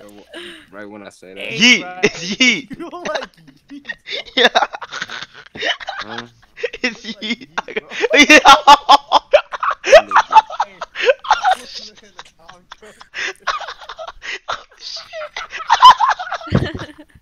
Right when I say that. Yeat! Right. It's Yeat! You don't like Yeat. Yeah! Huh? It's You like Yeat! Yeat, bro. Yeah! Hey, I'm listening to the Tom Cook. Oh, shit.